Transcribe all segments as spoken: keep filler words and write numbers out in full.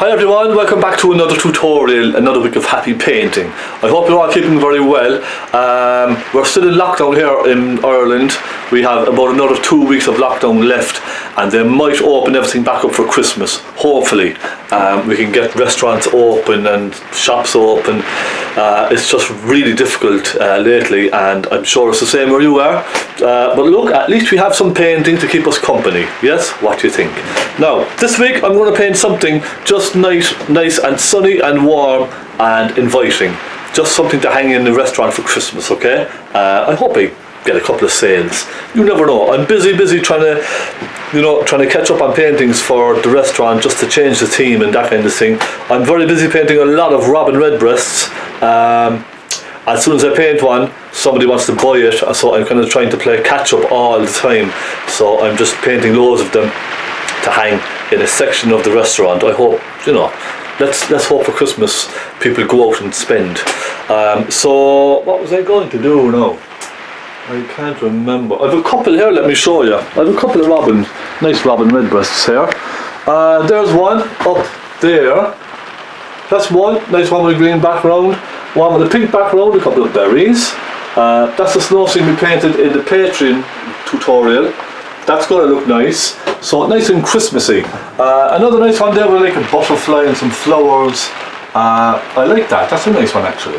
Hi everyone, welcome back to another tutorial, another week of happy painting. I hope you're all keeping very well. Um, we're still in lockdown here in Ireland. We have about another two weeks of lockdown left and they might open everything back up for Christmas, hopefully. Um, we can get restaurants open and shops open. Uh, it's just really difficult uh, lately and I'm sure it's the same where you are. Uh, but look, at least we have some painting to keep us company. Yes? What do you think? Now, this week I'm going to paint something just nice, nice and sunny and warm and inviting. Just something to hang in the restaurant for Christmas, okay? Uh, I hope I get a couple of sales. You never know. I'm busy, busy trying to, you know, trying to catch up on paintings for the restaurant just to change the theme and that kind of thing. I'm very busy painting a lot of robin redbreasts. Um, as soon as I paint one, somebody wants to buy it, so I'm kind of trying to play catch up all the time. So I'm just painting loads of them to hang in a section of the restaurant. I hope, you know, let's let's hope for Christmas people go out and spend. Um, so what was I going to do now? I can't remember. I have a couple here, let me show you. I have a couple of robin, nice robin redbreasts here. Uh, there's one up there. That's one, nice one with a green background. One with a pink background, a couple of berries. Uh, that's the snow scene we painted in the Patreon tutorial. That's going to look nice. So nice and Christmassy. Uh, another nice one there with like a butterfly and some flowers. Uh, I like that. That's a nice one actually.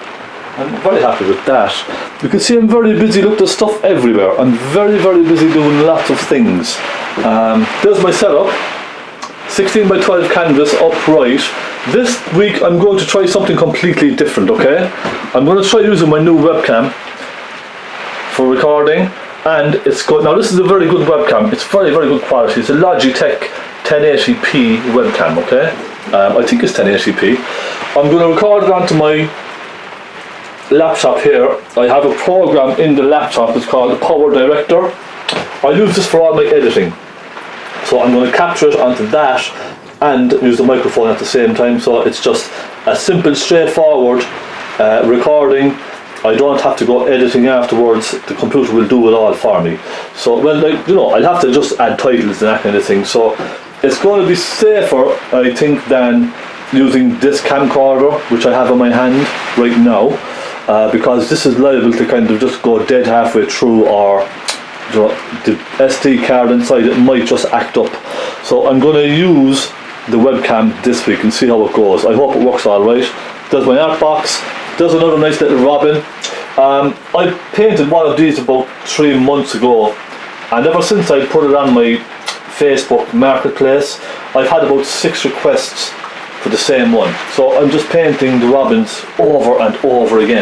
I'm very happy with that. You can see I'm very busy. Look, there's stuff everywhere. I'm very, very busy doing lots of things. Um, there's my setup. sixteen by twelve canvas upright. This week I'm going to try something completely different, okay? I'm going to try using my new webcam for recording. And it's good. Now this is a very good webcam. It's very, very good quality. It's a Logitech ten eighty p webcam, okay? Um, I think it's ten eighty p. I'm going to record it onto my laptop here. I have a program in the laptop. It's called the Power Director. I use this for all my editing. So I'm going to capture it onto that and use the microphone at the same time. So it's just a simple, straightforward uh, recording. I don't have to go editing afterwards. The computer will do it all for me. So, well, like, you know, I'll have to just add titles and that kind of thing. So it's going to be safer, I think, than using this camcorder, which I have in my hand right now, uh, because this is liable to kind of just go dead halfway through, or you know, the S D card inside it might just act up. So I'm going to use the webcam this week and see how it goes. I hope it works all right. There's my art box. There's another nice little robin. Um, I painted one of these about three months ago, and ever since I put it on my Facebook marketplace, I've had about six requests for the same one. So I'm just painting the robins over and over again.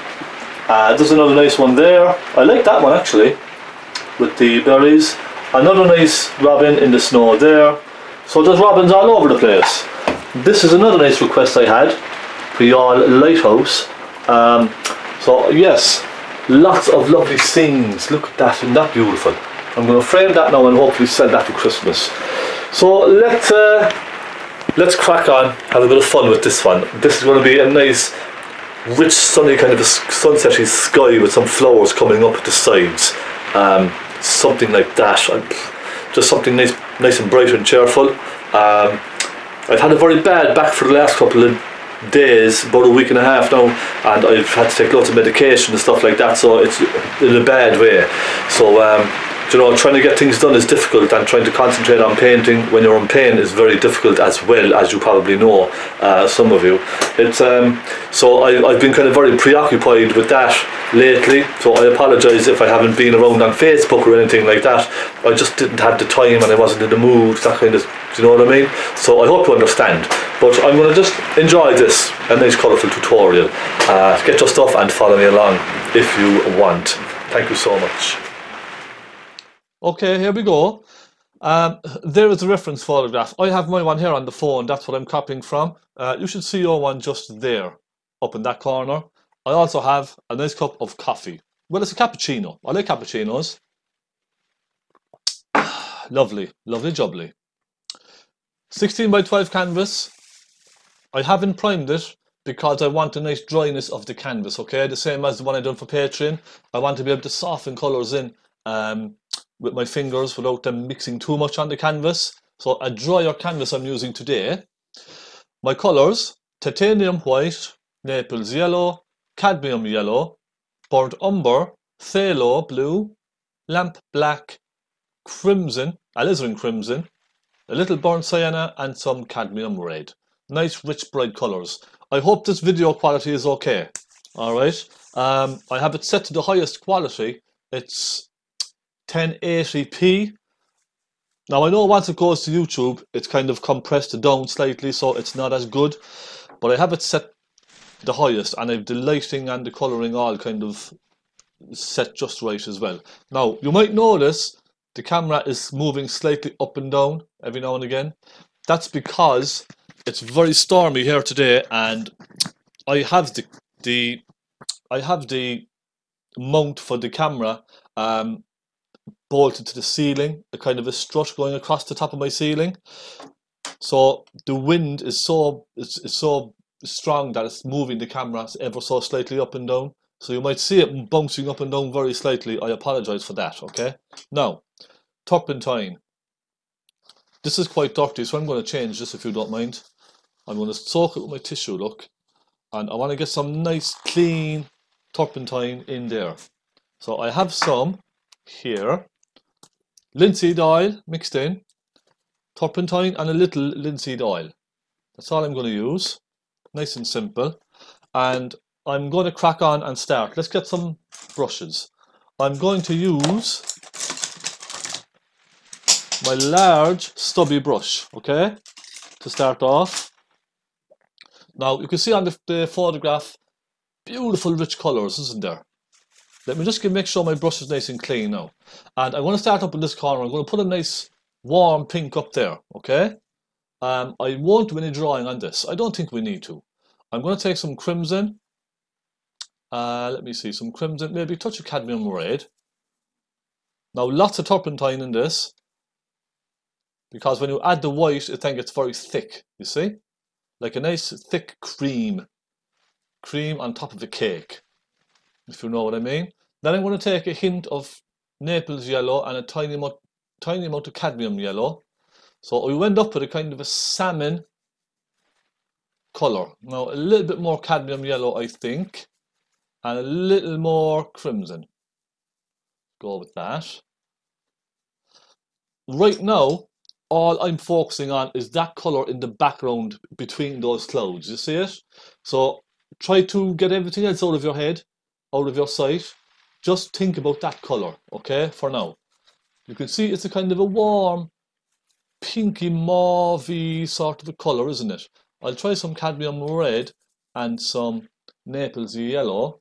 Uh, there's another nice one there. I like that one actually, with the berries. Another nice robin in the snow there. So there's robins all over the place. This is another nice request I had. For your lighthouse. Um, so yes, lots of lovely scenes. Look at that, isn't that beautiful? I'm going to frame that now and hopefully sell that for Christmas. So let's uh, let's crack on, have a bit of fun with this one. This is going to be a nice, rich, sunny kind of a sunsetty sky with some flowers coming up at the sides. Um, something like that. Just something nice, nice and bright and cheerful. Um, I've had a very bad back for the last couple of days, about a week and a half now, and I've had to take lots of medication and stuff like that, so it's in a bad way. So um, you know, trying to get things done is difficult, and trying to concentrate on painting when you're in pain is very difficult as well, as you probably know, uh, some of you. It's um, so I, I've been kind of very preoccupied with that lately, so I apologise if I haven't been around on Facebook or anything like that. I just didn't have the time and I wasn't in the mood, that kind of, do you know what I mean? So I hope you understand. But I'm going to just enjoy this, a nice colourful tutorial. Uh, get your stuff and follow me along if you want. Thank you so much. Okay, here we go. Um, there is a reference photograph. I have my one here on the phone. That's what I'm copying from. Uh, you should see your one just there, up in that corner. I also have a nice cup of coffee. Well, it's a cappuccino. I like cappuccinos. Lovely, lovely jubbly. sixteen by twelve canvas. I haven't primed it because I want a nice dryness of the canvas, okay? The same as the one I done for Patreon. I want to be able to soften colours in um, with my fingers without them mixing too much on the canvas. So a drier canvas I'm using today. My colours: titanium white, Naples yellow, cadmium yellow, burnt umber, phthalo blue, lamp black, crimson, alizarin crimson, a little burnt sienna, and some cadmium red. Nice rich bright colours. I hope this video quality is okay. Alright, um, I have it set to the highest quality. It's ten eighty p. Now I know once it goes to YouTube, it's kind of compressed down slightly, so it's not as good. But I have it set the highest, and I've the lighting and the colouring all kind of set just right as well. Now you might notice the camera is moving slightly up and down every now and again. That's because it's very stormy here today, and I have the the I have the mount for the camera um, bolted to the ceiling, a kind of a strut going across the top of my ceiling. So the wind is so is, is so strong that it's moving the camera ever so slightly up and down. So you might see it bouncing up and down very slightly. I apologise for that, okay? Now, turpentine. This is quite dirty, so I'm going to change this if you don't mind. I'm going to soak it with my tissue, look. And I want to get some nice clean turpentine in there. So I have some here. Linseed oil mixed in. Turpentine and a little linseed oil. That's all I'm going to use. Nice and simple. And I'm going to crack on and start. Let's get some brushes. I'm going to use my large stubby brush, okay, to start off. Now you can see on the, the photograph, beautiful rich colours, isn't there? Let me just give, make sure my brush is nice and clean now. And I'm going to start up in this corner. I'm going to put a nice warm pink up there, okay? Um, I won't do any drawing on this. I don't think we need to. I'm going to take some crimson. Uh, let me see, some crimson, maybe a touch of cadmium red. Now lots of turpentine in this, because when you add the white, it then gets very thick, you see? Like a nice thick cream. Cream on top of a cake, if you know what I mean. Then I'm going to take a hint of Naples yellow and a tiny amount, tiny amount of cadmium yellow. So we end up with a kind of a salmon colour. Now a little bit more cadmium yellow, I think, and a little more crimson. Go with that. Right now, all I'm focusing on is that colour in the background between those clouds. You see it? So try to get everything else out of your head, out of your sight. Just think about that colour, okay, for now. You can see it's a kind of a warm, pinky mauve-y sort of a colour, isn't it? I'll try some cadmium red and some Naples yellow.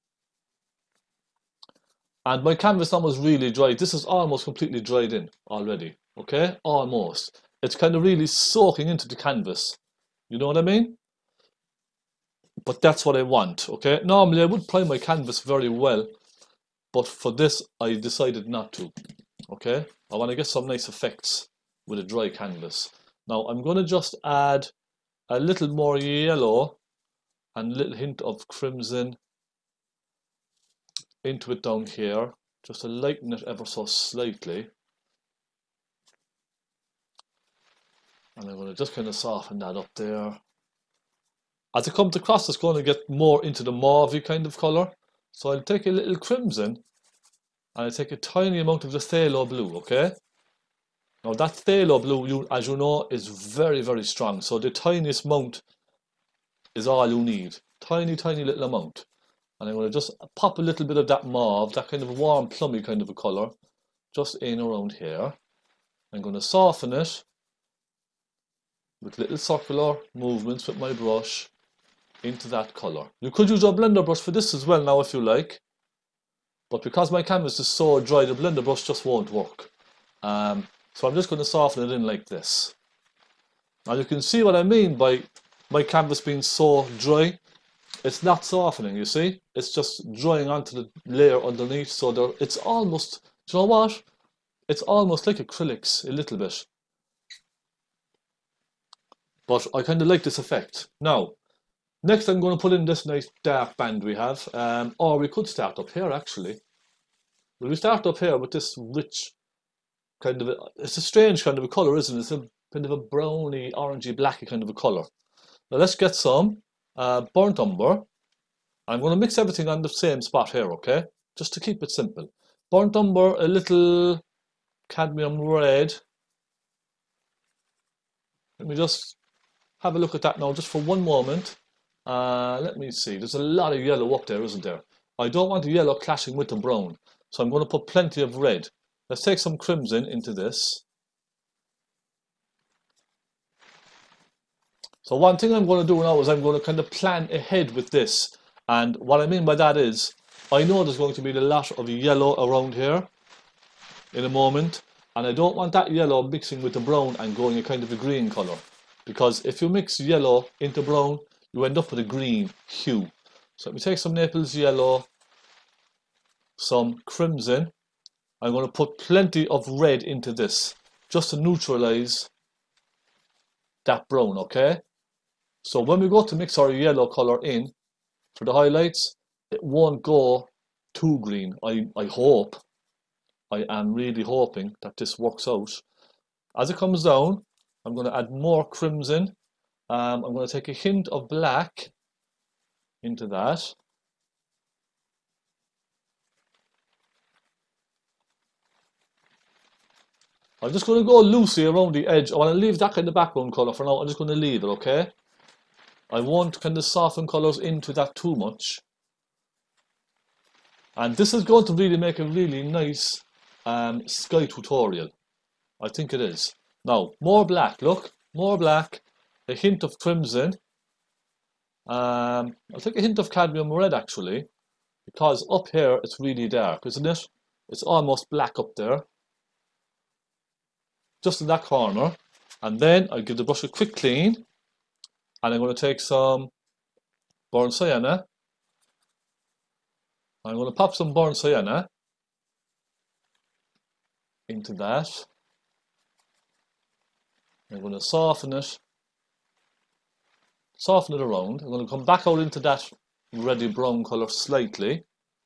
And my canvas now is really dry. This is almost completely dried in already, okay? Almost. It's kind of really soaking into the canvas. You know what I mean? But that's what I want, okay? Normally I would prime my canvas very well, but for this I decided not to, okay? I want to get some nice effects with a dry canvas. Now I'm going to just add a little more yellow and a little hint of crimson into it down here, just to lighten it ever so slightly. And I'm going to just kind of soften that up there. As it comes across, it's going to get more into the mauve kind of colour. So I'll take a little crimson and I'll take a tiny amount of the phthalo blue, okay? Now that phthalo blue, you, as you know, is very, very strong. So the tiniest amount is all you need. Tiny, tiny little amount. And I'm going to just pop a little bit of that mauve, that kind of warm, plummy kind of a colour, just in around here. I'm going to soften it with little circular movements with my brush into that colour. You could use a blender brush for this as well now if you like, but because my canvas is so dry, the blender brush just won't work. Um, so I'm just going to soften it in like this. Now you can see what I mean by my canvas being so dry. It's not softening, you see? It's just drying onto the layer underneath, so there, it's almost, do you know what? It's almost like acrylics, a little bit. But I kind of like this effect. Now, next I'm going to put in this nice dark band we have, um, or we could start up here actually. Well, we start up here with this rich kind of, a, it's a strange kind of a colour, isn't it? It's a kind of a browny, orangey, blacky kind of a colour. Now let's get some uh, burnt umber. I'm going to mix everything on the same spot here, okay? Just to keep it simple. Burnt umber, a little cadmium red. Let me just have a look at that now, just for one moment. Uh, let me see. There's a lot of yellow up there, isn't there? I don't want the yellow clashing with the brown, so I'm going to put plenty of red. Let's take some crimson into this. So one thing I'm going to do now is I'm going to kind of plan ahead with this. And what I mean by that is, I know there's going to be a lot of yellow around here in a moment. And I don't want that yellow mixing with the brown and going a kind of a green colour. Because if you mix yellow into brown, you end up with a green hue. So let me take some Naples yellow, some crimson. I'm going to put plenty of red into this, just to neutralise that brown, okay? So when we go to mix our yellow colour in for the highlights, it won't go too green. I, I hope, I am really hoping that this works out. As it comes down, I'm going to add more crimson. Um, I'm going to take a hint of black into that. I'm just going to go loosely around the edge. I want to leave that kind of background colour for now. I'm just going to leave it, okay? I won't kind of soften colours into that too much. And this is going to really make a really nice um, sky tutorial. I think it is. Now, more black, look. More black. A hint of crimson. Um, I'll take a hint of cadmium red, actually. Because up here, it's really dark, isn't it? It's almost black up there. Just in that corner. And then I give the brush a quick clean. And I'm going to take some burnt sienna. I'm going to pop some burnt sienna into that. I'm going to soften it. Soften it around. I'm going to come back out into that reddy brown colour slightly.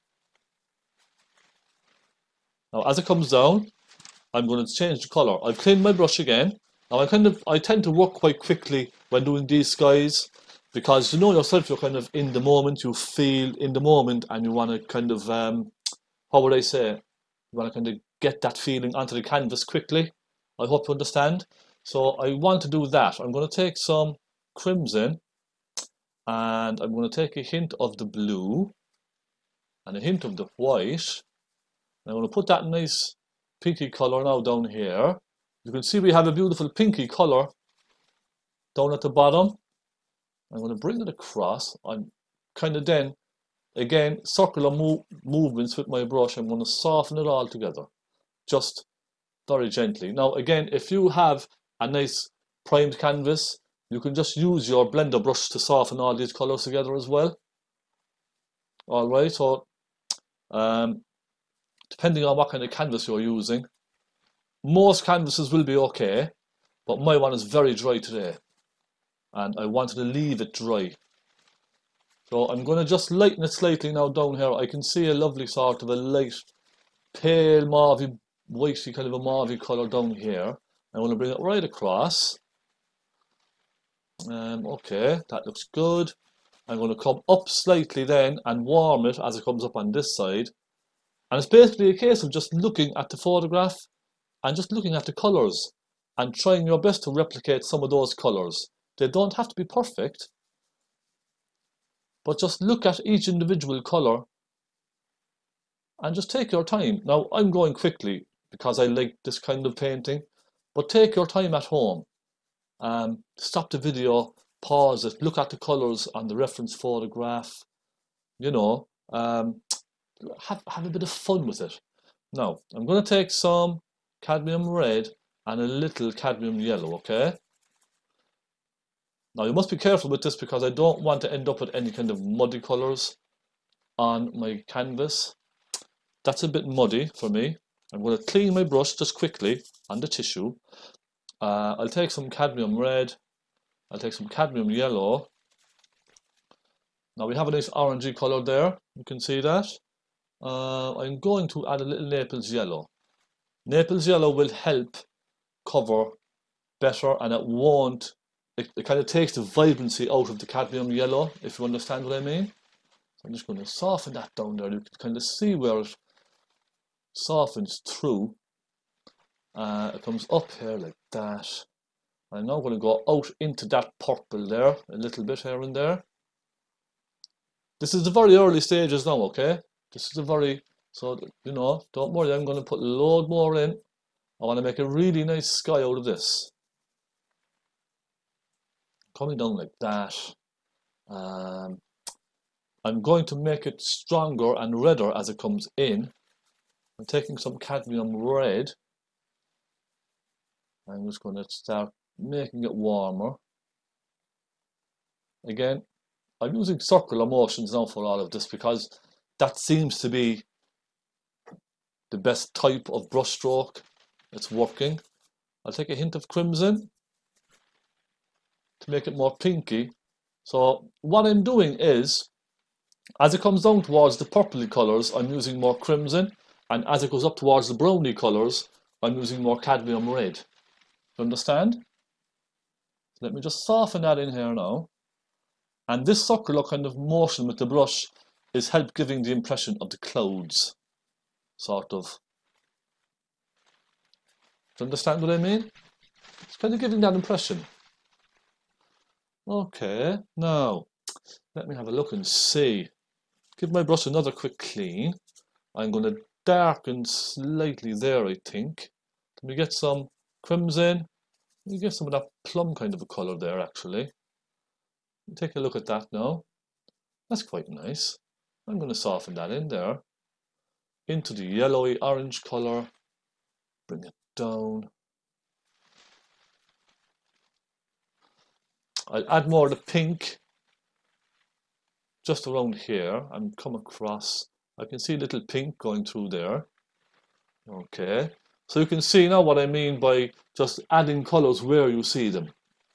Now as it comes down, I'm going to change the colour. I've cleaned my brush again. Now I kind of I tend to work quite quickly when doing these skies, because you know yourself, you're kind of in the moment, you feel in the moment, and you want to kind of um, how would I say, you want to kind of get that feeling onto the canvas quickly. I hope you understand. So I want to do that. I'm going to take some crimson, and I'm going to take a hint of the blue and a hint of the white. And I'm going to put that nice pinky colour now down here. You can see we have a beautiful pinky colour down at the bottom. I'm going to bring it across. I'm kind of then, again, circular move, movements with my brush. I'm going to soften it all together, just very gently. Now, again, if you have a nice primed canvas, you can just use your blender brush to soften all these colours together as well. All right, so um, depending on what kind of canvas you're using, most canvases will be okay, but my one is very dry today, and I wanted to leave it dry. So I'm going to just lighten it slightly now down here. I can see a lovely sort of a light, pale mauve, whitey kind of a mauve colour down here. I'm going to bring it right across. Um, okay, that looks good. I'm going to come up slightly then and warm it as it comes up on this side. And it's basically a case of just looking at the photograph and just looking at the colours and trying your best to replicate some of those colours. They don't have to be perfect, but just look at each individual colour and just take your time. Now, I'm going quickly because I like this kind of painting, but take your time at home. Um, stop the video, pause it, look at the colours on the reference photograph, you know, um, have, have a bit of fun with it. Now, I'm going to take some cadmium red and a little cadmium yellow, okay? Now, you must be careful with this because I don't want to end up with any kind of muddy colours on my canvas. That's a bit muddy for me. I'm going to clean my brush just quickly on the tissue. Uh, I'll take some cadmium red. I'll take some cadmium yellow. Now we have a nice orangey colour there. You can see that. Uh, I'm going to add a little Naples yellow. Naples yellow will help cover better, and it won't it, it kind of takes the vibrancy out of the cadmium yellow, if you understand what I mean. So I'm just going to soften that down there. You can kind of see where it softens through. Uh, it comes up here like that. I'm now going to go out into that purple there, a little bit here and there. This is the very early stages now, okay? This is the very, so, you know, don't worry, I'm going to put a load more in. I want to make a really nice sky out of this. Coming down like that. Um, I'm going to make it stronger and redder as it comes in. I'm taking some cadmium red. I'm just going to start making it warmer. Again, I'm using circular motions now for all of this because that seems to be the best type of brush stroke. It's working. I'll take a hint of crimson to make it more pinky. So what I'm doing is, as it comes down towards the purpley colours, I'm using more crimson, and as it goes up towards the browny colours, I'm using more cadmium red. You understand? Let me just soften that in here now. And this circular kind of motion with the brush is help giving the impression of the clouds, sort of. Do you understand what I mean? It's kind of giving that impression. Okay, now let me have a look and see. Give my brush another quick clean. I'm going to darken slightly there, I think. Let me get some crimson. Let me get some of that plum kind of a colour there, actually. Take a look at that now. That's quite nice. I'm going to soften that in there. Into the yellowy orange colour. Bring it down. I'll add more of the pink just around here and come across. I can see a little pink going through there. Okay. So you can see now what I mean by just adding colours where you see them.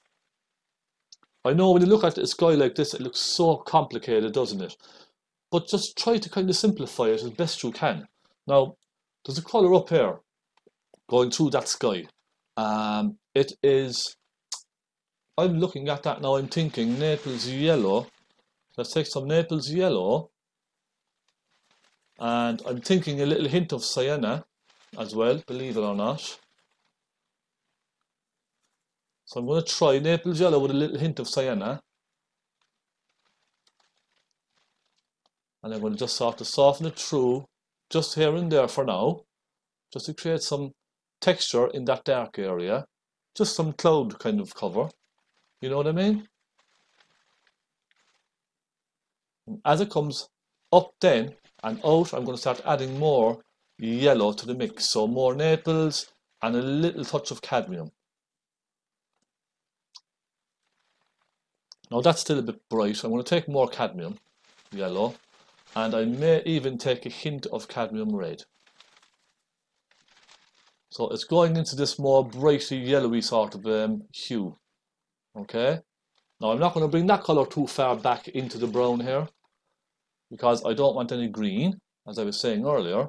I know when you look at a sky like this, it looks so complicated, doesn't it? But just try to kind of simplify it as best you can. Now, there's a colour up here going through that sky. Um, it is, I'm looking at that now, I'm thinking Naples yellow. Let's take some Naples yellow. And I'm thinking a little hint of sienna as well, believe it or not. So I'm going to try Naples yellow with a little hint of sienna. And I'm going to just sort of soften it through, just here and there for now, just to create some texture in that dark area. Just some cloud kind of cover. You know what I mean? And as it comes up then and out, I'm going to start adding more yellow to the mix. So more Naples and a little touch of cadmium. Now that's still a bit bright. I'm going to take more cadmium yellow, and I may even take a hint of cadmium red. So it's going into this more brighty yellowy sort of um, hue. Okay. Now I'm not going to bring that colour too far back into the brown here because I don't want any green, as I was saying earlier.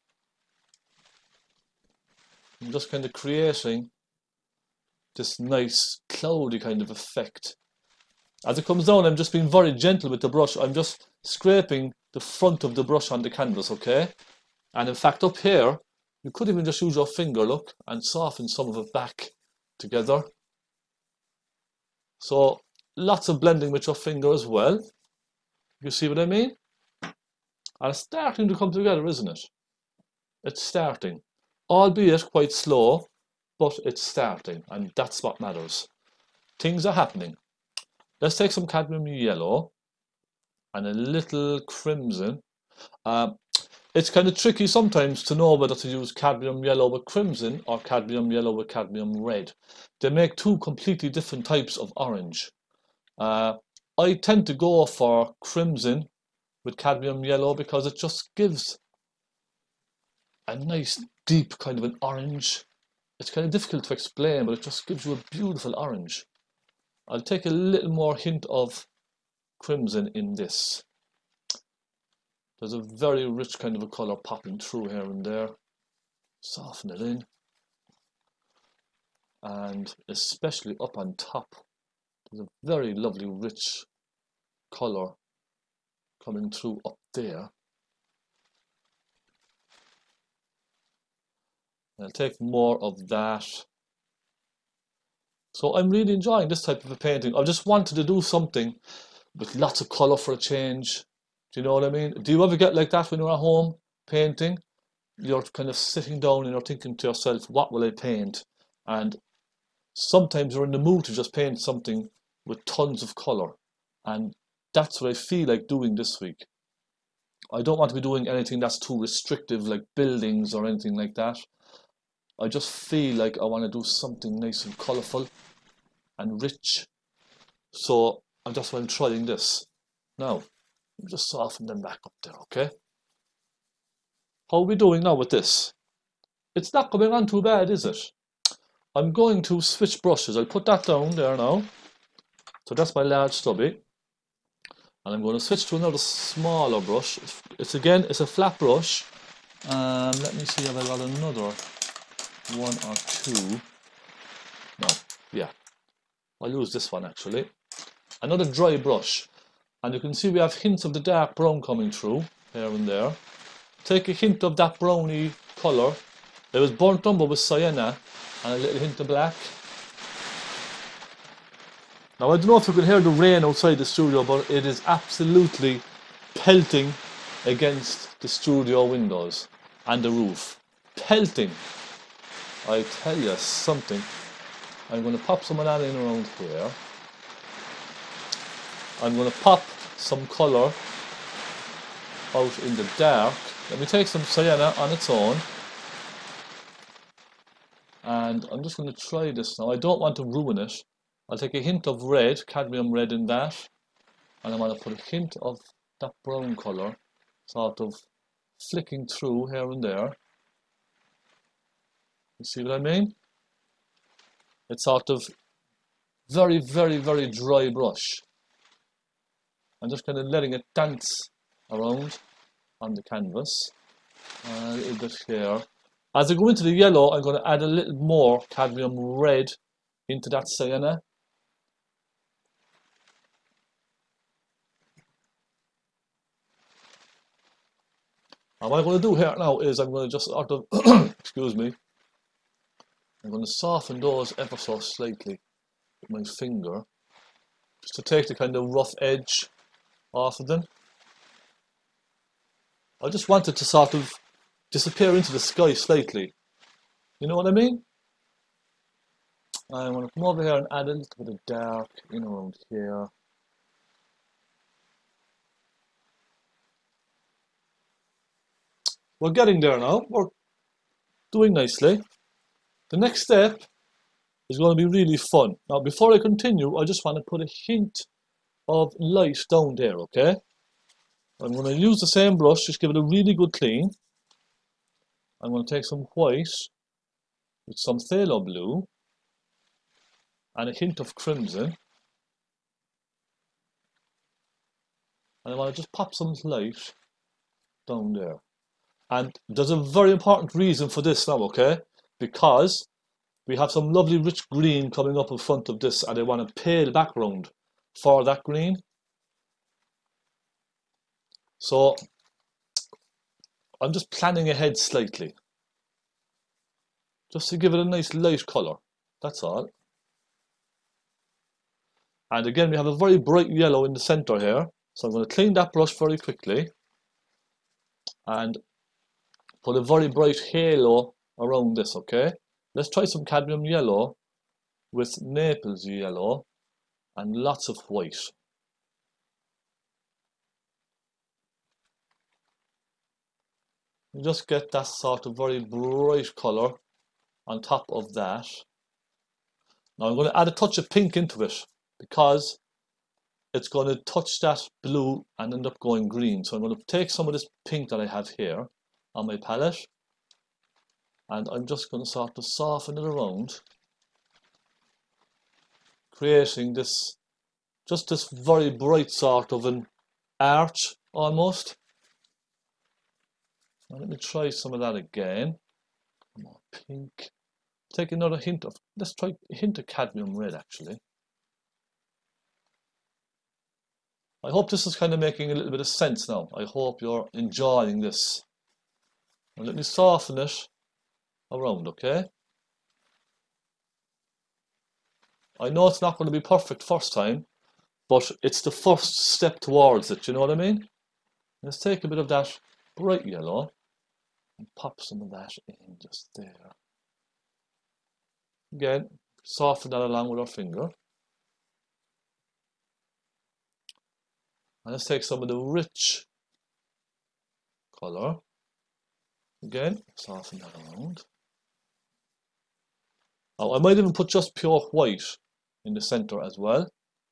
I'm just kind of creating this nice cloudy kind of effect. As it comes down, I'm just being very gentle with the brush. I'm just scraping the front of the brush on the canvas, okay? And in fact, up here, you could even just use your finger, look, and soften some of it back together. So, lots of blending with your finger as well. You see what I mean? And it's starting to come together, isn't it? It's starting. Albeit quite slow, but it's starting, and that's what matters. Things are happening. Let's take some cadmium yellow and a little crimson. Uh, it's kind of tricky sometimes to know whether to use cadmium yellow with crimson or cadmium yellow with cadmium red. They make two completely different types of orange. Uh, I tend to go for crimson with cadmium yellow because it just gives a nice deep kind of an orange. It's kind of difficult to explain, but it just gives you a beautiful orange. I'll take a little more hint of crimson in this. There's a very rich kind of a colour popping through here and there. Soften it in. And especially up on top There's a very lovely rich colour coming through up there. I'll take more of that. So I'm really enjoying this type of a painting. I just wanted to do something with lots of colour for a change. Do you know what I mean? Do you ever get like that when you're at home painting? You're kind of sitting down and you're thinking to yourself, what will I paint? And sometimes you're in the mood to just paint something with tons of colour. And that's what I feel like doing this week. I don't want to be doing anything that's too restrictive, like buildings or anything like that. I just feel like I want to do something nice and colourful and rich. So that's why I'm trying this. Now, just soften them back up there, okay? How are we doing now with this? It's not coming on too bad, is it? I'm going to switch brushes. I'll put that down there now. So that's my large stubby. And I'm going to switch to another smaller brush. It's, it's again, it's a flat brush. Um, let me see if I got another one or two. No, yeah. I'll use this one actually. Another dry brush. And you can see we have hints of the dark brown coming through here and there. Take a hint of that browny colour. It was burnt umber with sienna and a little hint of black. Now I don't know if you can hear the rain outside the studio, but it is absolutely pelting against the studio windows and the roof. Pelting. I tell you something. I'm going to pop some of that in around here. I'm going to pop some colour out in the dark. Let me take some sienna on its own. And I'm just going to try this now. I don't want to ruin it. I'll take a hint of red, cadmium red in that. And I'm going to put a hint of that brown colour, sort of flicking through here and there. You see what I mean? It's sort of very, very, very dry brush. I'm just kind of letting it dance around on the canvas. Uh, a little bit here. As I go into the yellow, I'm going to add a little more cadmium red into that sienna. And what I'm going to do here now is I'm going to just sort of, excuse me, I'm going to soften those ever so slightly with my finger, just to take the kind of rough edge off of them. I just want it to sort of disappear into the sky slightly. You know what I mean? I want to come over here and add a little bit of dark in around here. We're getting there now. We're doing nicely. The next step is going to be really fun. Now, before I continue, I just want to put a hint of light down there, okay? I'm going to use the same brush, just give it a really good clean. I'm going to take some white with some phthalo blue and a hint of crimson. And I want to just pop some light down there. And there's a very important reason for this now, okay? Because we have some lovely rich green coming up in front of this, and I want a pale background for that green. So I'm just planning ahead slightly, just to give it a nice light colour, that's all. And again, we have a very bright yellow in the centre here, so I'm going to clean that brush very quickly and put a very bright halo around this, okay? Let's try some cadmium yellow with Naples yellow and lots of white. You just get that sort of very bright colour on top of that. Now I'm going to add a touch of pink into it because it's going to touch that blue and end up going green. So I'm going to take some of this pink that I have here on my palette and I'm just going to sort of soften it around, creating this, just this very bright sort of an arch almost. Now let me try some of that again. More pink. Take another hint of, let's try a hint of cadmium red actually. I hope this is kind of making a little bit of sense now. I hope you're enjoying this. Now let me soften it around, okay? I know it's not going to be perfect first time, but it's the first step towards it, you know what I mean? Let's take a bit of that bright yellow and pop some of that in just there. Again, soften that along with our finger. And let's take some of the rich colour. Again, soften that around. Now, I might even put just pure white in the centre as well.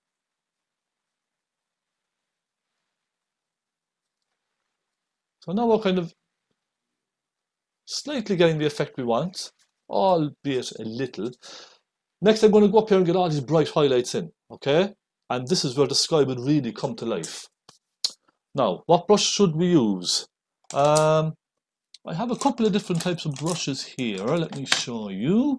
So now we're kind of slightly getting the effect we want, albeit a little. Next, I'm going to go up here and get all these bright highlights in, okay? And this is where the sky would really come to life. Now, what brush should we use? Um, I have a couple of different types of brushes here. Let me show you.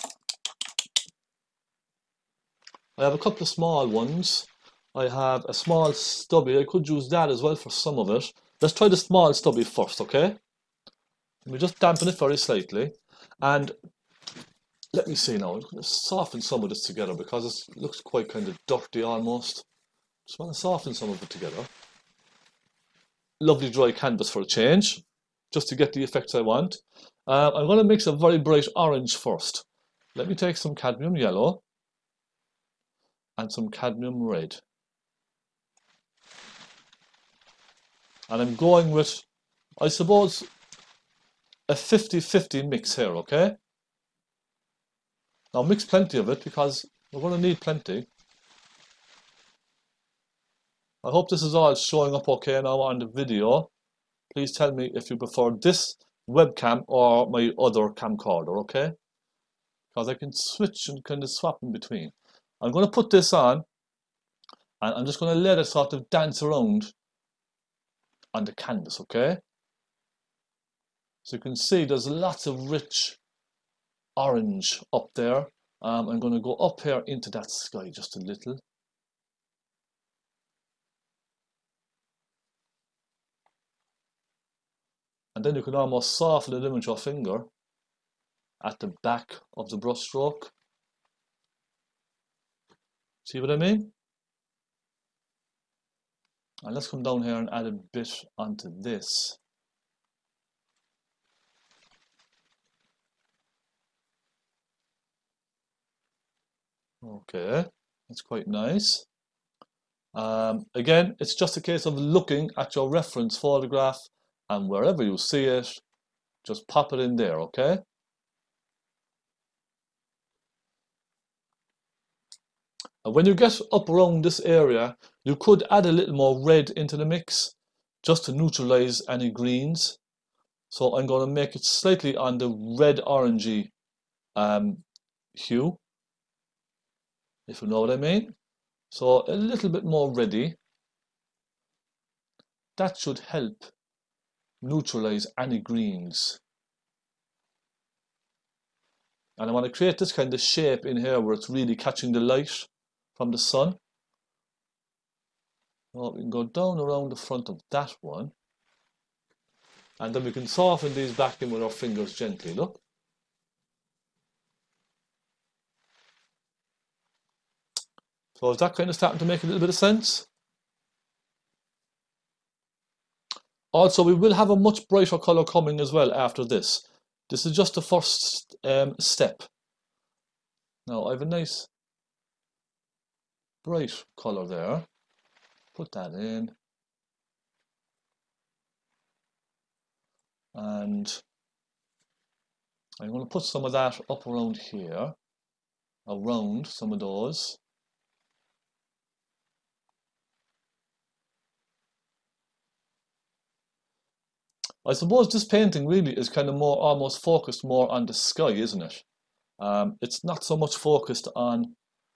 I have a couple of small ones. I have a small stubby. I could use that as well for some of it. Let's try the small stubby first, okay? Let me just dampen it very slightly. And let me see now. I'm going to soften some of this together because it looks quite kind of dirty almost. Just want to soften some of it together. Lovely dry canvas for a change, just to get the effects I want. Uh, I'm going to mix a very bright orange first. Let me take some cadmium yellow and some cadmium red. And I'm going with, I suppose, a fifty fifty mix here, okay? Now mix plenty of it because we're going to need plenty. I hope this is all showing up okay now on the video. Please tell me if you prefer this webcam or my other camcorder, okay? Because I can switch and kind of swap in between. I'm going to put this on and I'm just going to let it sort of dance around on the canvas, okay? So you can see there's lots of rich orange up there. Um, I'm going to go up here into that sky just a little. And then you can almost soften it in with your finger at the back of the brush stroke. See what I mean? And let's come down here and add a bit onto this. Okay, that's quite nice. Um, again, it's just a case of looking at your reference photograph and wherever you see it, just pop it in there, okay? And when you get up around this area, you could add a little more red into the mix just to neutralize any greens. So I'm going to make it slightly on the red orangey um, hue, if you know what I mean. So a little bit more reddy. That should help neutralize any greens. And I want to create this kind of shape in here where it's really catching the light from the sun. Well, we can go down around the front of that one. And then we can soften these back in with our fingers gently, look. So is that kind of starting to make a little bit of sense? Also, we will have a much brighter colour coming as well after this. This is just the first um, step. Now, I have a nice bright colour there. Put that in. And I'm going to put some of that up around here, around some of those. I suppose this painting really is kind of more almost focused more on the sky, isn't it? Um, it's not so much focused on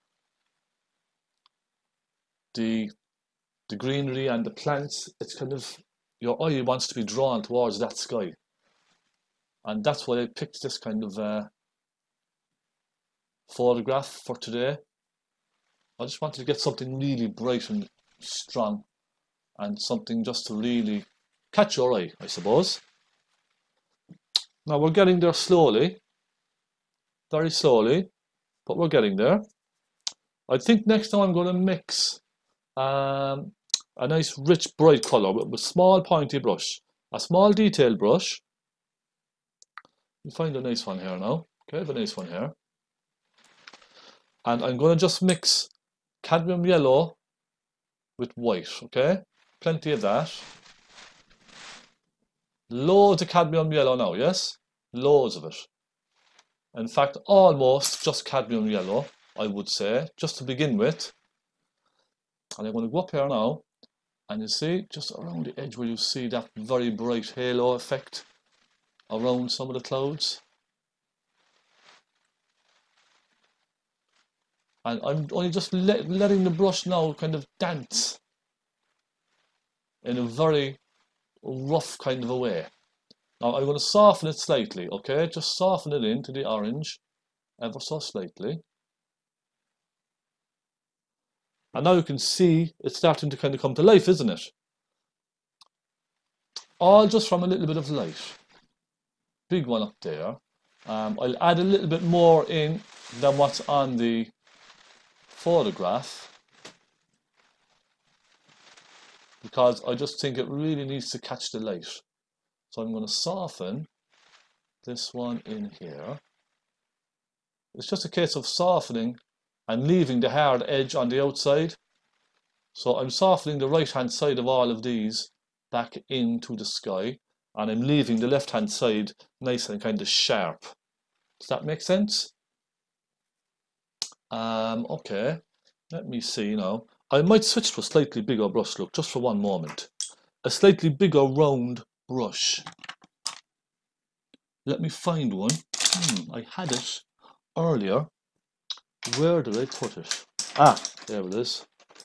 the the greenery and the plants. It's kind of your eye wants to be drawn towards that sky, and that's why I picked this kind of uh, photograph for today. I just wanted to get something really bright and strong and something just to really catch your eye, I suppose. Now we're getting there slowly, very slowly, but we're getting there. I think next time I'm going to mix um, a nice rich bright colour with a small pointy brush, a small detail brush. You find a nice one here now. Okay, I have a nice one here. And I'm going to just mix cadmium yellow with white, okay? Plenty of that. Loads of cadmium yellow now, yes? Loads of it. In fact, almost just cadmium yellow, I would say, just to begin with. And I'm going to go up here now, and you see, just around the edge where you see that very bright halo effect around some of the clouds. And I'm only just let, letting the brush now kind of dance in a very rough kind of a way. Now I'm going to soften it slightly, okay? Just soften it into the orange ever so slightly. And now you can see it's starting to kind of come to life, isn't it? All just from a little bit of light. Big one up there. Um, I'll add a little bit more in than what's on the photograph, because I just think it really needs to catch the light. So I'm going to soften this one in here. It's just a case of softening and leaving the hard edge on the outside. So I'm softening the right hand side of all of these back into the sky, and I'm leaving the left hand side nice and kind of sharp. Does that make sense? Um, okay, let me see now. I might switch to a slightly bigger brush, look, just for one moment. A slightly bigger round brush. Let me find one. Hmm, I had it earlier. Where did I put it? Ah, there it is.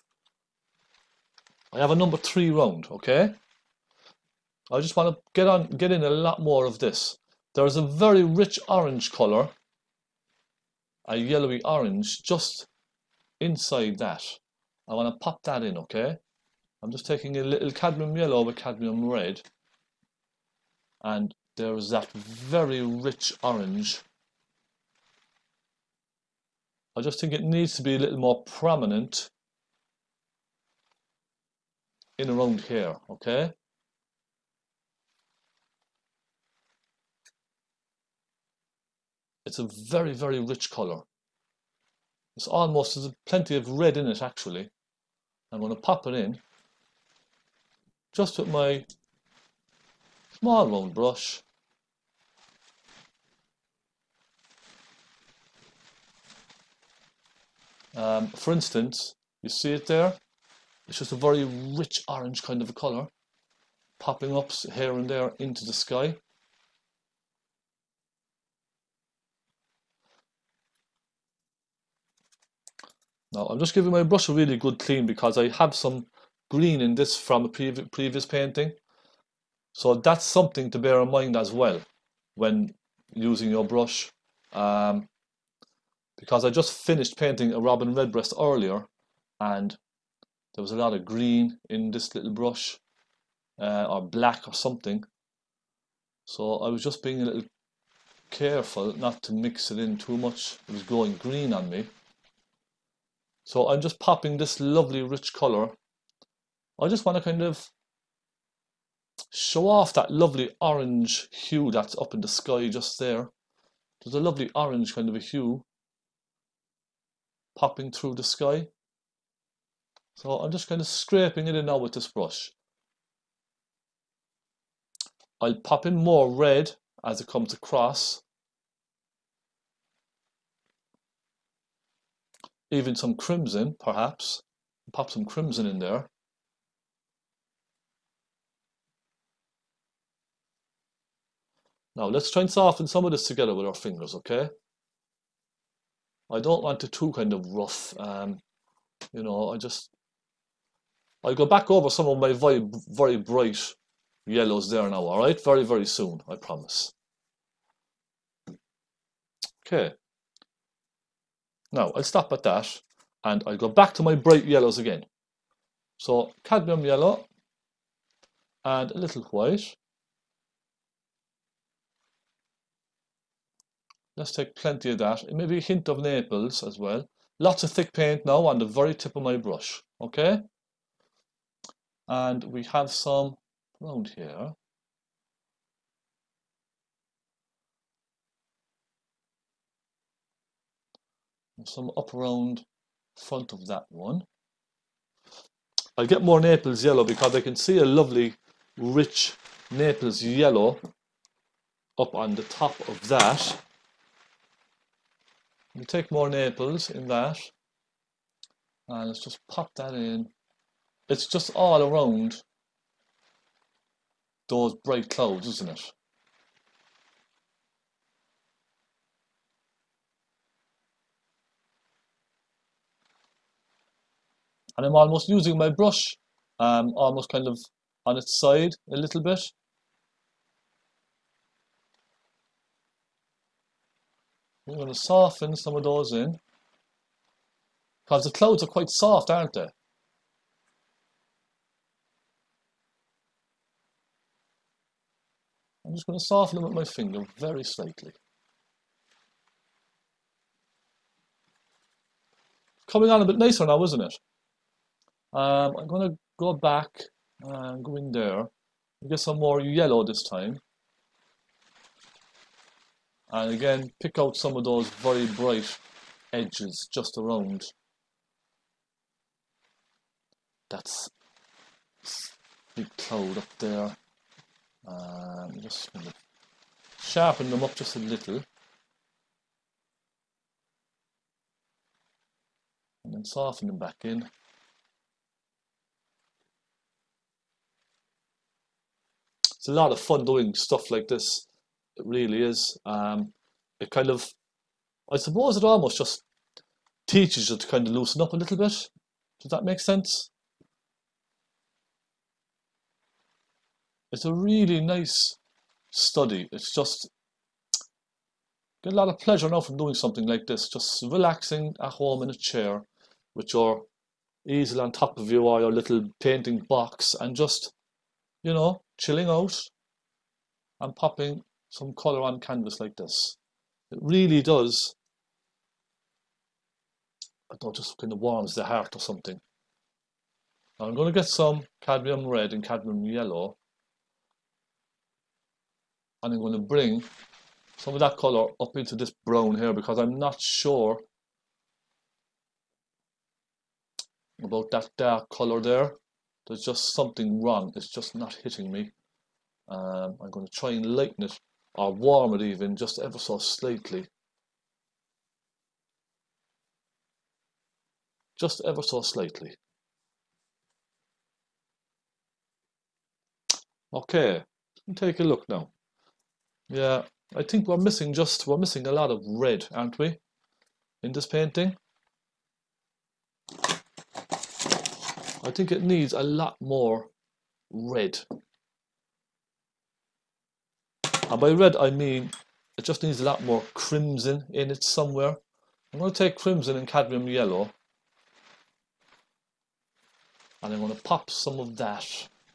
I have a number three round, okay? I just want to get on, get in a lot more of this. There's a very rich orange colour, a yellowy orange, just inside that. I want to pop that in, okay? I'm just taking a little cadmium yellow with cadmium red, and there's that very rich orange. I just think it needs to be a little more prominent in around here, okay? It's a very, very rich colour. It's almost, there's plenty of red in it actually. I'm going to pop it in just with my small round brush. Um, for instance, you see it there? It's just a very rich orange kind of a colour, popping up here and there into the sky. Now I'm just giving my brush a really good clean because I have some green in this from a previ previous painting. So that's something to bear in mind as well when using your brush. Um, because I just finished painting a robin redbreast earlier, and there was a lot of green in this little brush, uh, or black or something. So I was just being a little careful not to mix it in too much. It was going green on me. So I'm just popping this lovely rich colour. I just want to kind of show off that lovely orange hue that's up in the sky just there. There's a lovely orange kind of a hue popping through the sky. So I'm just kind of scraping it in now with this brush. I'll pop in more red as it comes across. Even some crimson, perhaps. Pop some crimson in there. Now let's try and soften some of this together with our fingers, okay? I don't want it too kind of rough. Um, you know, I just... I'll go back over some of my very, very bright yellows there now, alright? Very, very soon, I promise. Okay. Now, I'll stop at that, and I'll go back to my bright yellows again. So cadmium yellow and a little white. Let's take plenty of that. Maybe a hint of Naples as well. Lots of thick paint now on the very tip of my brush. Okay? And we have some around here. And some up around front of that one. I'll get more Naples yellow because I can see a lovely rich Naples yellow up on the top of that. We'll take more Naples in that, and let's just pop that in. It's just all around those bright clouds, isn't it? And I'm almost using my brush, um, almost kind of on its side a little bit. I'm going to soften some of those in, because the clouds are quite soft, aren't they? I'm just going to soften them with my finger very slightly. Coming on a bit nicer now, isn't it? Um, I'm going to go back and go in there and get some more yellow this time. And again, pick out some of those very bright edges just around. That's big cloud up there. Um, just going to sharpen them up just a little. And then soften them back in. It's a lot of fun doing stuff like this. It really is. Um, it kind of, I suppose it almost just teaches you to kind of loosen up a little bit. Does that make sense? It's a really nice study. It's just, get a lot of pleasure now from doing something like this. Just relaxing at home in a chair with your easel on top of you or your little painting box and just, you know, chilling out and popping some colour on canvas like this. It really does, I don't know, just kind of warms the heart or something. Now I'm going to get some cadmium red and cadmium yellow, and I'm going to bring some of that colour up into this brown here because I'm not sure about that dark colour there. There's just something wrong. It's just not hitting me. Um, I'm going to try and lighten it or warm it even just ever so slightly. Just ever so slightly. Okay, take a look now. Yeah, I think we're missing just, we're missing a lot of red, aren't we, in this painting? I think it needs a lot more red. And by red I mean it just needs a lot more crimson in it somewhere. I'm going to take crimson and cadmium yellow, and I'm going to pop some of that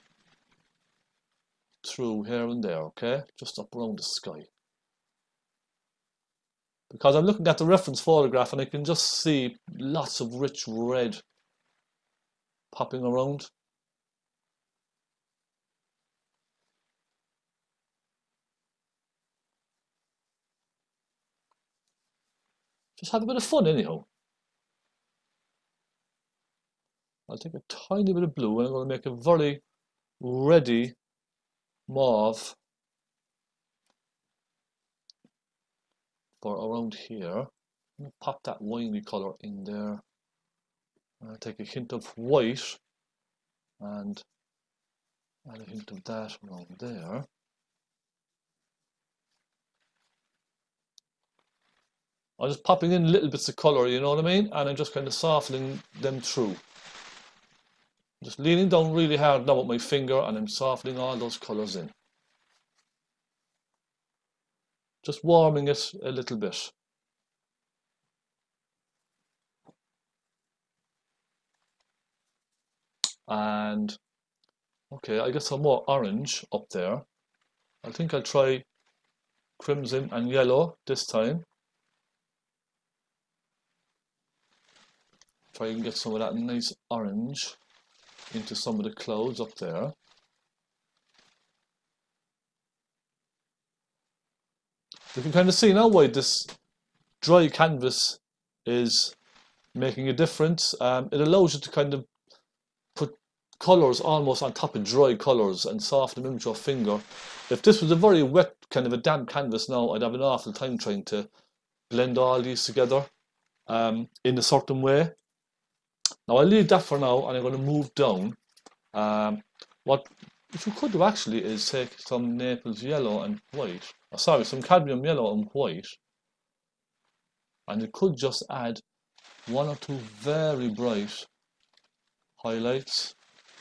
through here and there, okay? Just up around the sky. Because I'm looking at the reference photograph and I can just see lots of rich red popping around. Just have a bit of fun anyhow. I'll take a tiny bit of blue and I'm going to make a very reddy mauve for around here. I'm going to pop that winey colour in there. I'll take a hint of white and add a hint of that around there. I'm just popping in little bits of colour, you know what I mean? And I'm just kind of softening them through. Just leaning down really hard now with my finger and I'm softening all those colours in. Just warming it a little bit. And okay, I get some more orange up there. I think I'll try crimson and yellow this time. Try and get some of that nice orange into some of the clouds up there. You can kind of see now why this dry canvas is making a difference. Um, it allows you to kind of put colours almost on top of dry colours and soften them with your finger. If this was a very wet, kind of a damp canvas now, I'd have an awful time trying to blend all these together um, in a certain way. Now I'll leave that for now, and I'm going to move down. Um, what if you could do actually is take some Naples yellow and white, oh, sorry, some cadmium yellow and white, and it could just add one or two very bright highlights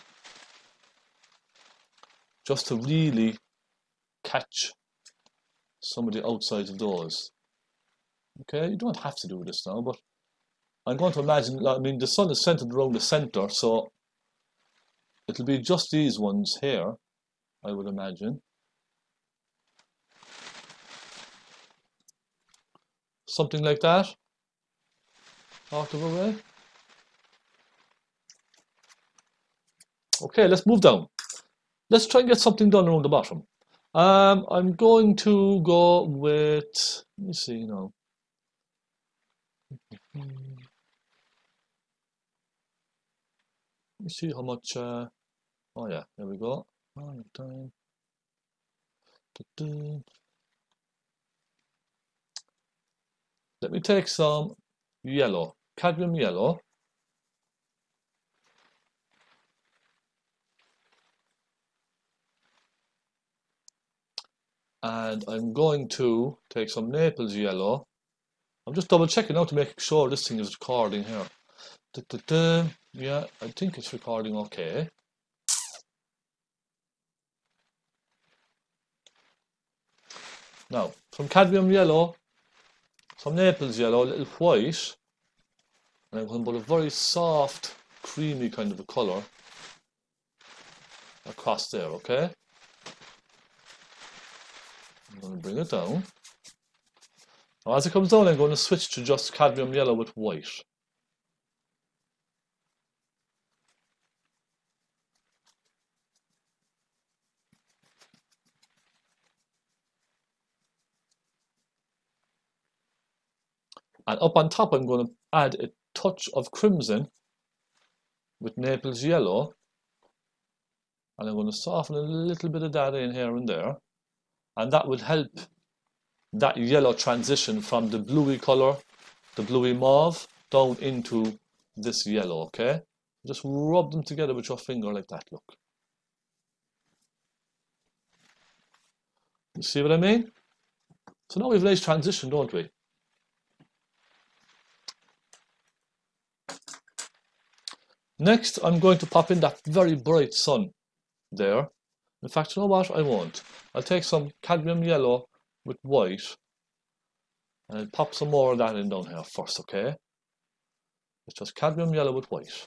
just to really catch some of the outsides of those. Okay, you don't have to do this now, but I'm going to imagine, I mean, the sun is centered around the center, so it'll be just these ones here, I would imagine. Something like that, out of a way. Okay, let's move down. Let's try and get something done around the bottom. Um, I'm going to go with, let me see now. Let me see how much, uh, oh yeah, there we go. Let me take some yellow, cadmium yellow. And I'm going to take some Naples yellow. I'm just double checking now to make sure this thing is recording here. Da, da, da. Yeah, I think it's recording okay. Now, from cadmium yellow, some Naples yellow, a little white, and I'm going to put a very soft, creamy kind of a colour across there, okay? I'm going to bring it down. Now as it comes down, I'm going to switch to just cadmium yellow with white. And up on top, I'm going to add a touch of crimson with Naples yellow. And I'm going to soften a little bit of that in here and there. And that will help that yellow transition from the bluey colour, the bluey mauve, down into this yellow, okay? Just rub them together with your finger like that, look. You see what I mean? So now we have a nice transition, don't we? Next, I'm going to pop in that very bright sun there. In fact, you know what? I won't. I'll take some cadmium yellow with white, and I'll pop some more of that in down here first, okay? It's just cadmium yellow with white.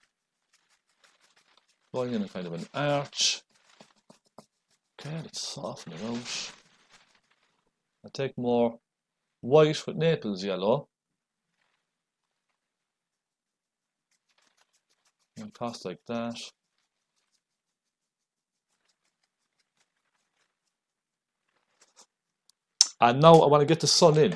Going in a kind of an arch. Okay, let's soften it out. I'll take more white with Naples yellow. And cast like that. And now I want to get the sun in.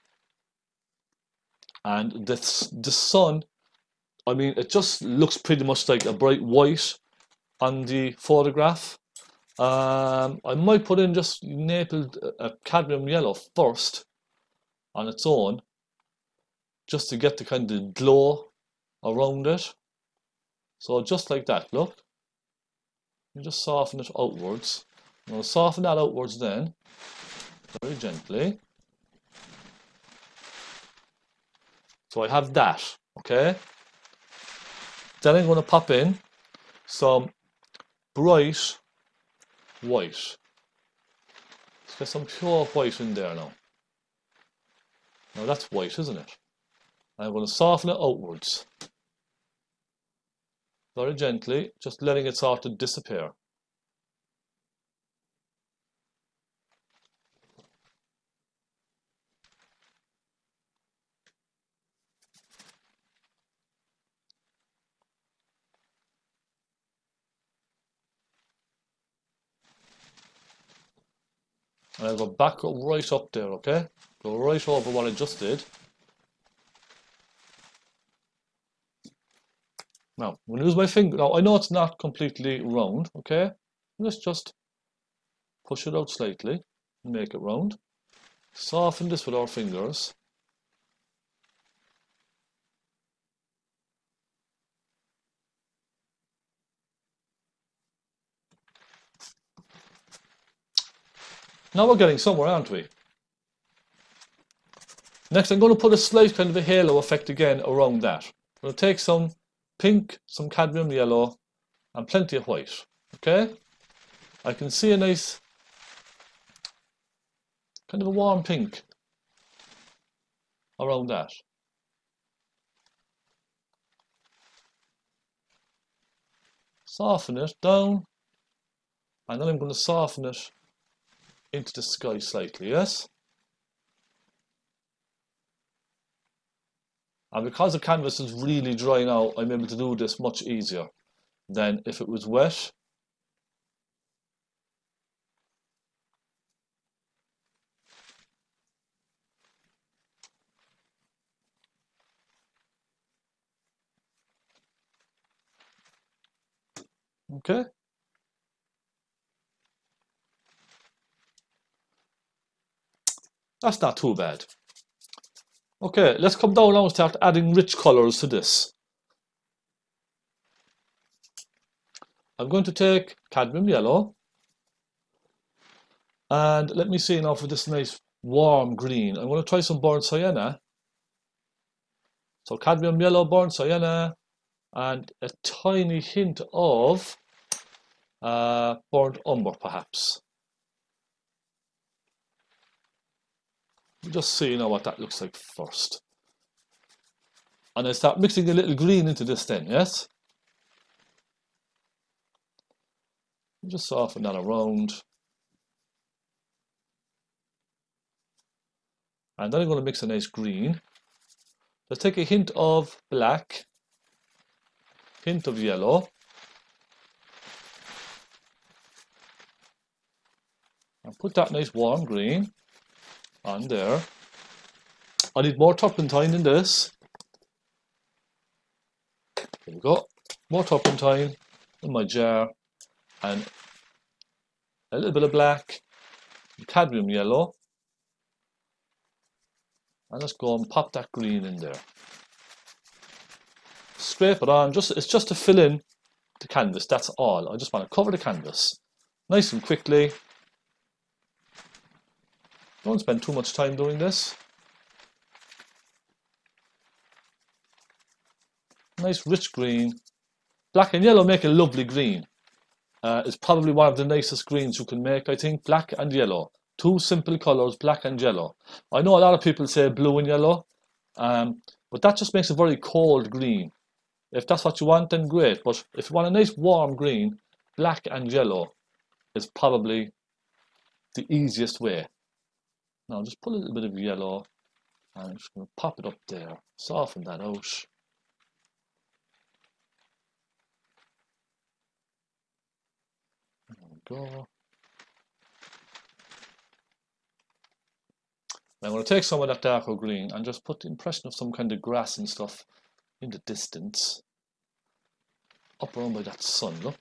And this, the sun, I mean, it just looks pretty much like a bright white on the photograph. Um, I might put in just Naples, uh, cadmium yellow first on its own, just to get the kind of glow around it. So just like that, look. You just soften it outwards. I'm going to soften that outwards then, very gently. So I have that, okay? Then I'm going to pop in some bright white. Let's get some pure white in there now. Now that's white, isn't it? I'm going to soften it outwards. very gently, just letting it sort of disappear. And I'll go back right up there, okay? Go right over what I just did. Now, I'm going to use my finger. Now, I know it's not completely round, okay? Let's just push it out slightly and make it round. Soften this with our fingers. Now we're getting somewhere, aren't we? Next, I'm going to put a slight kind of a halo effect again around that. I'm going to take some pink, some cadmium yellow, and plenty of white. Okay? I can see a nice kind of a warm pink around that. Soften it down, and then I'm going to soften it into the sky slightly, yes? And because the canvas is really dry now, I'm able to do this much easier than if it was wet. Okay. That's not too bad. Okay, let's come down now and start adding rich colours to this. I'm going to take cadmium yellow, and let me see now for this nice warm green. I'm going to try some burnt sienna. So cadmium yellow, burnt sienna, and a tiny hint of uh, burnt umber perhaps. Just so you know what that looks like first. And I start mixing a little green into this then, yes? Just soften that around. And then I'm going to mix a nice green. Let's take a hint of black, hint of yellow, and put that nice warm green on there. I need more turpentine in this. There we go. More turpentine in my jar, and a little bit of black, cadmium yellow, and let's go and pop that green in there. Scrape it on. Just it's just to fill in the canvas. That's all. I just want to cover the canvas nice and quickly. Don't spend too much time doing this. Nice rich green. Black and yellow make a lovely green. Uh, it's probably one of the nicest greens you can make, I think. Black and yellow. Two simple colours, black and yellow. I know a lot of people say blue and yellow, um, but that just makes a very cold green. If that's what you want, then great. But if you want a nice warm green, black and yellow is probably the easiest way. Now just put a little bit of yellow, and I'm just going to pop it up there. Soften that out. There we go. Now I'm going to take some of that darker green and just put the impression of some kind of grass and stuff in the distance. Up around by that sun, look.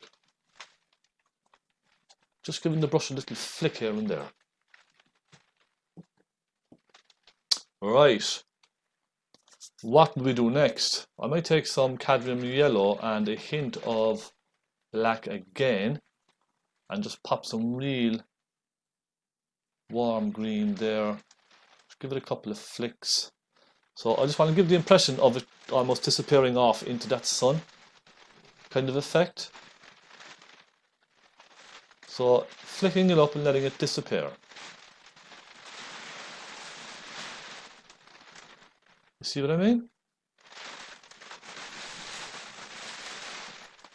Just giving the brush a little flick here and there. Right. What do we do next? I might take some cadmium yellow and a hint of black again, and just pop some real warm green there. Give it a couple of flicks. So I just want to give the impression of it almost disappearing off into that sun kind of effect. So flicking it up and letting it disappear. You see what I mean?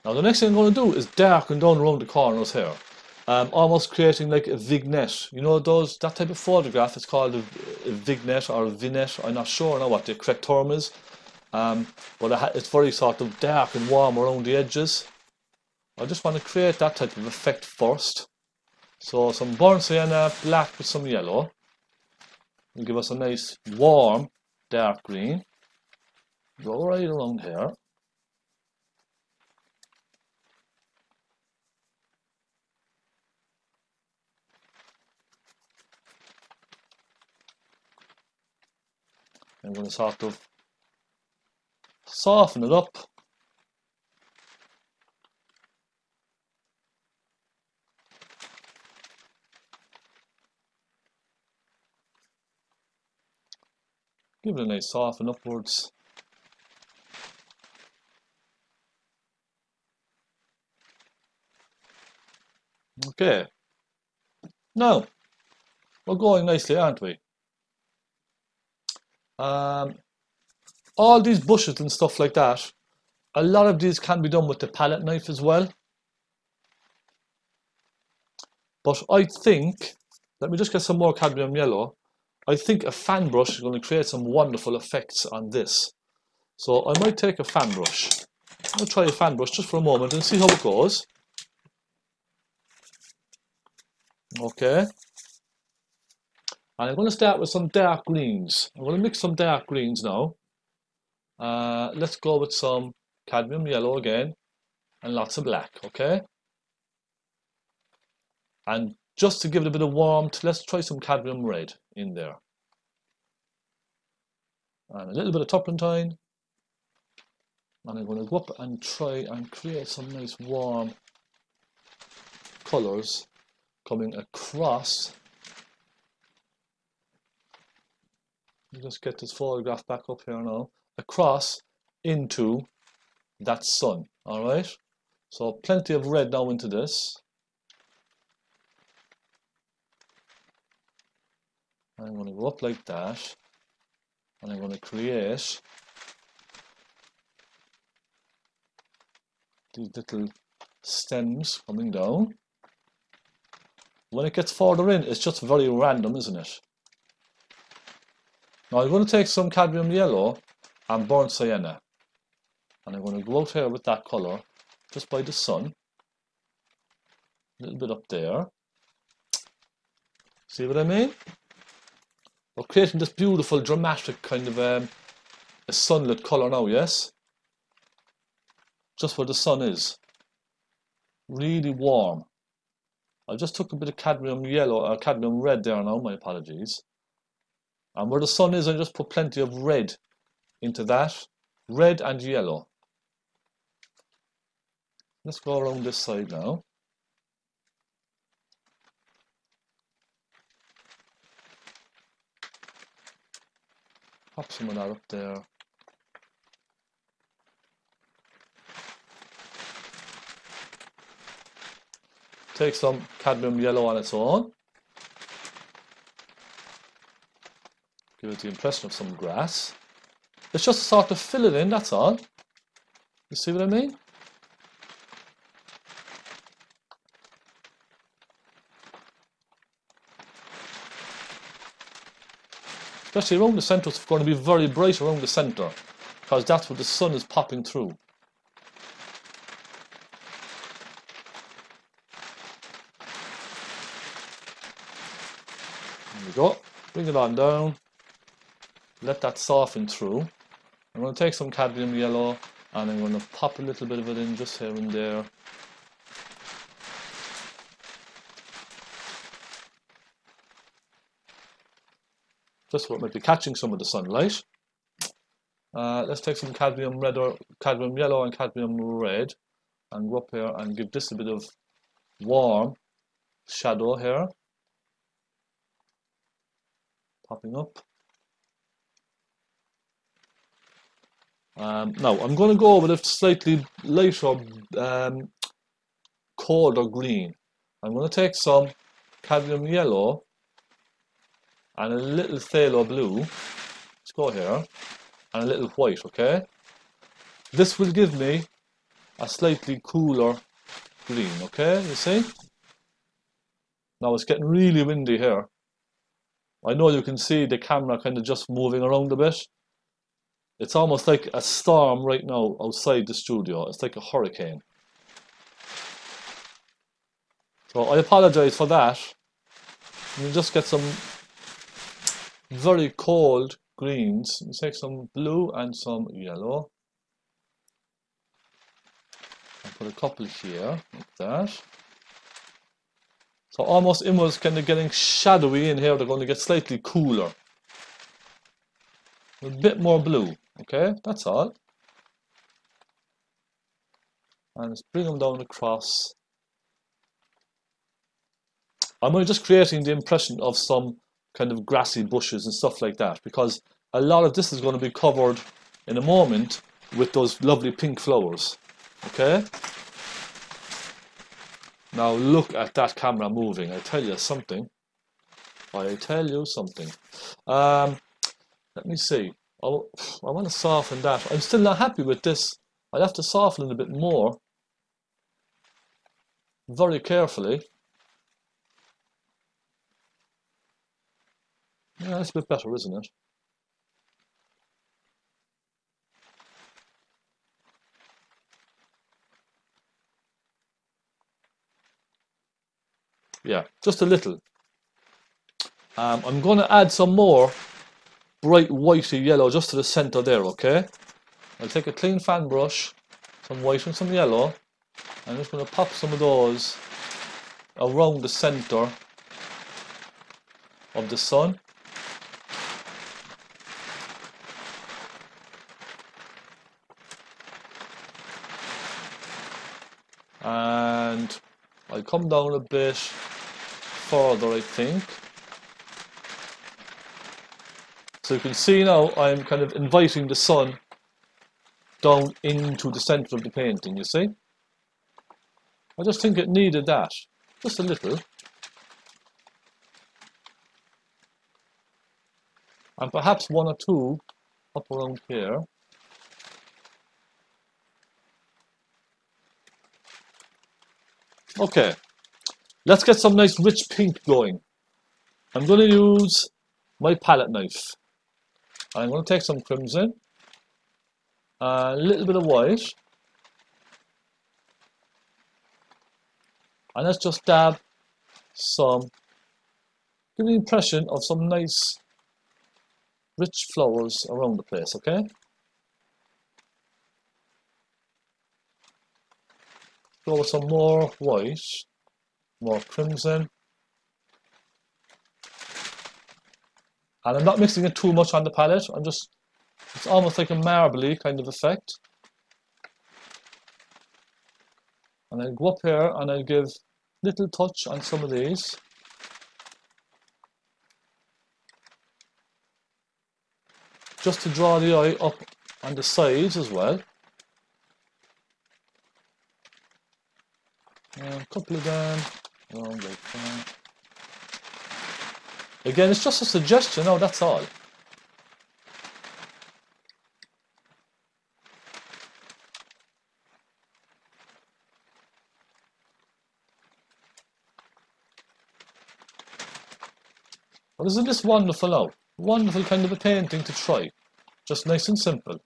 Now the next thing I'm going to do is darken down around the corners here. Um, almost creating like a vignette. You know those, that type of photograph, it's called a, a vignette or a vignette. I'm not sure now what the correct term is. Um, but it's very sort of dark and warm around the edges. I just want to create that type of effect first. So some burnt sienna, black with some yellow. Will give us a nice warm dark green. Go right around here. I'm going to sort of soften it up. Give it a nice soften upwards. Okay. Now, we're going nicely, aren't we? Um, all these bushes and stuff like that, a lot of these can be done with the palette knife as well. But I think, let me just get some more cadmium yellow. I think a fan brush is going to create some wonderful effects on this. So I might take a fan brush. I'll try a fan brush just for a moment and see how it goes. Okay. And I'm going to start with some dark greens. I'm going to mix some dark greens now. Uh, let's go with some cadmium yellow again and lots of black, okay? And just to give it a bit of warmth, let's try some cadmium red in there. And a little bit of turpentine. And I'm going to go up and try and create some nice warm colours coming across. Just get this photograph back up here now. Across into that sun, all right? So plenty of red now into this. I'm going to go up like that, and I'm going to create these little stems coming down. When it gets further in, it's just very random, isn't it? Now I'm going to take some cadmium yellow and burnt sienna, and I'm going to go out here with that colour just by the sun, a little bit up there. See what I mean? We're creating this beautiful dramatic kind of um, a sunlit colour now, yes? Just where the sun is. Really warm. I just took a bit of cadmium yellow, or cadmium red there now, my apologies. And where the sun is, I just put plenty of red into that. Red and yellow. Let's go around this side now. Pop some of that up there. Take some cadmium yellow on its own. Give it the impression of some grass. It's just to sort of fill it in, that's all. You see what I mean? Especially around the centre, it's going to be very bright around the centre, because that's where the sun is popping through. There we go. Bring it on down. Let that soften through. I'm going to take some cadmium yellow and I'm going to pop a little bit of it in just here and there. Just where it might be catching some of the sunlight. Uh, let's take some cadmium red or cadmium yellow and cadmium red and go up here and give this a bit of warm shadow here. Popping up. Um, now I'm going to go with a slightly lighter, um, colder green. I'm going to take some cadmium yellow and a little phthalo blue. Let's go here, and a little white. Okay, this will give me a slightly cooler green, okay, you see? Now it's getting really windy here. I know you can see the camera kind of just moving around a bit. It's almost like a storm right now outside the studio. It's like a hurricane. So I apologize for that. You just get some very cold greens. You take some blue and some yellow. I'll put a couple here, like that. So almost almost kind of getting shadowy in here. They're going to get slightly cooler. A bit more blue, okay? That's all. And let's bring them down across. I'm just creating the impression of some kind of grassy bushes and stuff like that, because a lot of this is going to be covered in a moment with those lovely pink flowers, okay? Now look at that camera moving. I tell you something. I tell you something. Um, let me see. Oh, I want to soften that. I'm still not happy with this. I'll have to soften it a bit more. Very carefully. Yeah, that's a bit better, isn't it? Yeah, just a little. Um, I'm going to add some more bright whitey yellow just to the center there, okay? I'll take a clean fan brush, some white and some yellow. I'm just going to pop some of those around the center of the sun. And I'll come down a bit further, I think. So you can see now I'm kind of inviting the sun down into the center of the painting, you see? I just think it needed that, just a little. And perhaps one or two up around here. Okay, let's get some nice rich pink going. I'm going to use my palette knife. I'm going to take some crimson, a little bit of white, and let's just dab some, give the impression of some nice rich flowers around the place, okay? Go with some more white, more crimson. And I'm not mixing it too much on the palette. I'm just, it's almost like a marbly kind of effect. And I'll go up here and I'll give a little touch on some of these. Just to draw the eye up on the sides as well. And a couple of them, around like that. Again, it's just a suggestion, no, that's all. Well, isn't this wonderful now? Wonderful kind of a painting to try. Just nice and simple.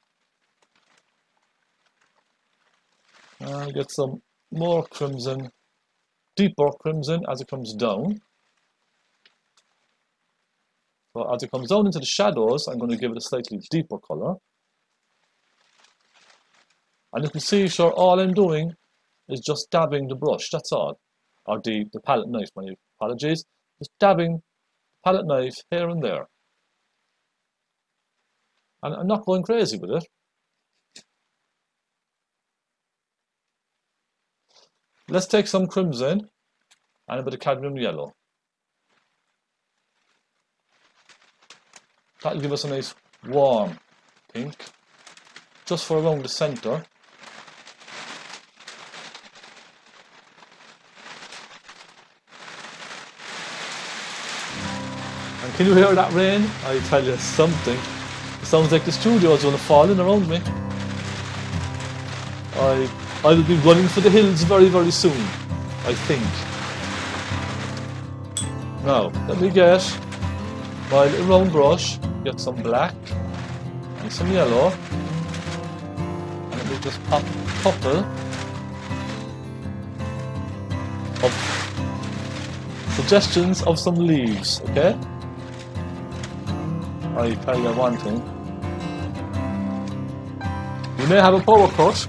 I'll get some more crimson, deeper crimson as it comes down. So as it comes down into the shadows, I'm going to give it a slightly deeper colour. And you can see, sure, all I'm doing is just dabbing the brush, that's all. Or the, the palette knife, my apologies. Just dabbing the palette knife here and there. And I'm not going crazy with it. Let's take some crimson and a bit of cadmium yellow. That'll give us a nice warm pink, just for around the centre. And can you hear that rain? I tell you something. It sounds like the studio is going to fall in around me. I I will be running for the hills very, very soon, I think. Now, let me get my little round brush, get some black and some yellow, and let me just pop a couple of suggestions of some leaves, okay? I tell you one thing. We may have a power cut.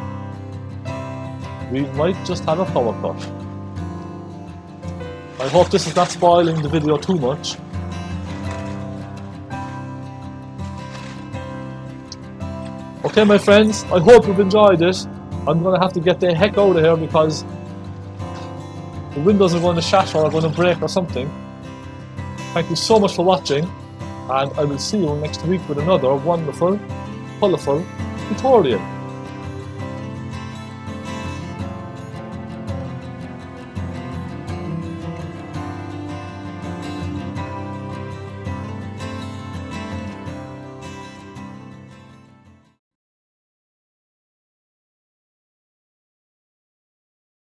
We might just have a power cut. I hope this is not spoiling the video too much. Okay, my friends, I hope you've enjoyed it. I'm going to have to get the heck out of here because the windows are going to shatter or going to break or something. Thank you so much for watching, and I will see you next week with another wonderful, colourful tutorial.